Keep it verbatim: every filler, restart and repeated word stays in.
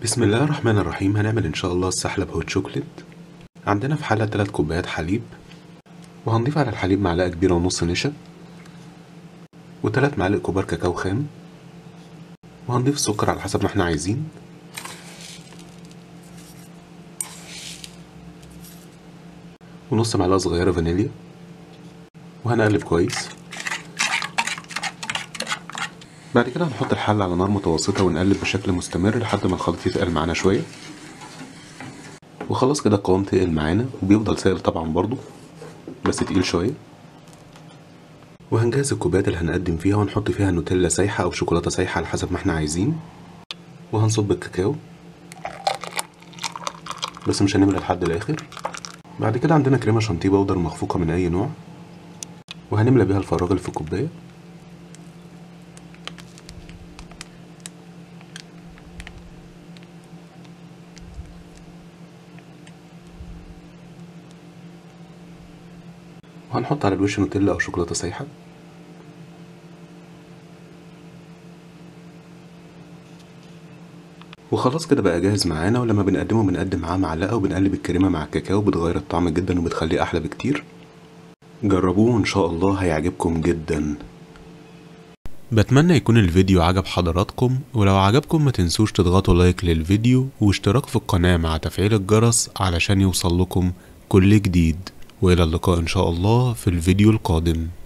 بسم الله الرحمن الرحيم. هنعمل ان شاء الله السحلب هوت شوكليت. عندنا في حلة تلات كوبايات حليب، وهنضيف على الحليب معلقة كبيرة ونص نشا، وتلات معالق كبار كاكاو خام، وهنضيف السكر على حسب ما احنا عايزين، ونص معلقة صغيرة فانيليا، وهنقلب كويس. بعد كده هنحط الحلة على نار متوسطة ونقلب بشكل مستمر لحد ما الخليط يتقل معانا شوية. وخلاص كده القوام تقل معانا، وبيفضل سائل طبعا برضو بس تقيل شوية. وهنجهز الكوبايات اللي هنقدم فيها ونحط فيها نوتيلا سايحة أو شوكولاتة سايحة على حسب ما احنا عايزين. وهنصب الكاكاو بس مش هنملى لحد الآخر. بعد كده عندنا كريمة شانتيه بودر مخفوقة من أي نوع، وهنملى بيها الفراغ اللي في الكوباية. وهنحط على الوش نوتيلا أو شوكولاتة سايحة. وخلاص كده بقى جاهز معانا، ولما بنقدمه بنقدم معاه معلقة وبنقلب الكريمة مع الكاكاو، بتغير الطعم جدا وبتخليه أحلى بكتير. جربوه وإن شاء الله هيعجبكم جدا. بتمنى يكون الفيديو عجب حضراتكم، ولو عجبكم ما تنسوش تضغطوا لايك للفيديو واشتراك في القناة مع تفعيل الجرس علشان يوصل لكم كل جديد. وإلى اللقاء إن شاء الله في الفيديو القادم.